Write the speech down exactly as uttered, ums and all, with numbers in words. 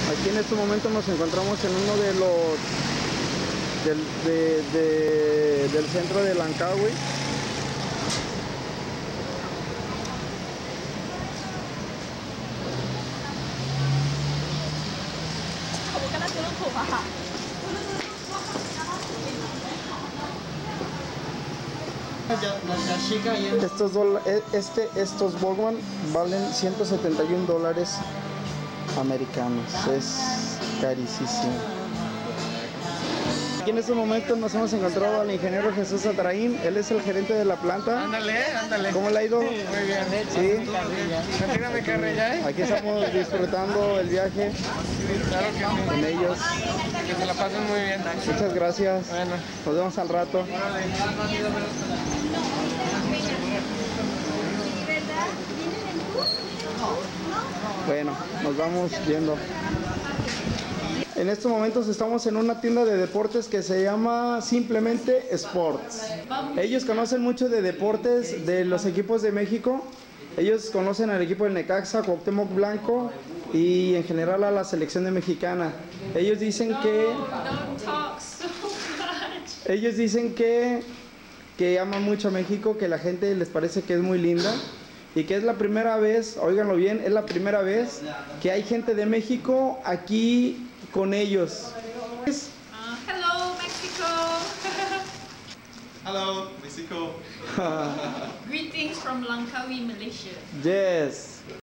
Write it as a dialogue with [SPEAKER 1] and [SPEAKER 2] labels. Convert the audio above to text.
[SPEAKER 1] Aquí en este momento nos encontramos en uno de los del, de, de, del centro de Langkawi. Estos, dola, este, estos Bowman valen ciento setenta y un dólares americanos. Es carísimo. Aquí en este momento nos hemos encontrado al ingeniero Jesús Atraín. Él es el gerente de la planta.
[SPEAKER 2] Ándale, ándale.
[SPEAKER 1] ¿Cómo le ha ido?
[SPEAKER 2] Muy bien.
[SPEAKER 1] Sí.
[SPEAKER 2] Retírame carrilla, ¿eh?
[SPEAKER 1] Aquí estamos disfrutando el viaje.
[SPEAKER 2] Claro que sí.
[SPEAKER 1] Con ellos.
[SPEAKER 2] Que se la pasen muy bien.
[SPEAKER 1] Muchas gracias.
[SPEAKER 2] Bueno.
[SPEAKER 1] Nos vemos al rato. Bueno, nos vamos viendo. En estos momentos estamos en una tienda de deportes que se llama simplemente Sports. Ellos conocen mucho de deportes de los equipos de México. Ellos conocen al equipo del Necaxa, Cuauhtémoc Blanco y en general a la selección de mexicana. Ellos dicen que ellos dicen que que aman mucho a México, que la gente les parece que es muy linda y que es la primera vez, óiganlo bien, es la primera vez que hay gente de México aquí con ellos.
[SPEAKER 3] Uh, hello, Mexico.
[SPEAKER 4] Hello, Mexico.
[SPEAKER 3] Greetings from Langkawi, Malaysia.
[SPEAKER 1] Yes.